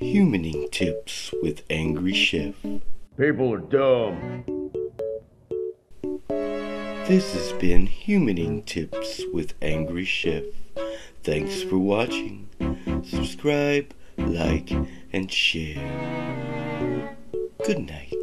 Humaning Tips with Angry Chef. People are dumb. This has been Humaning Tips with Angry Chef. Thanks for watching. Subscribe, like, and share. Good night.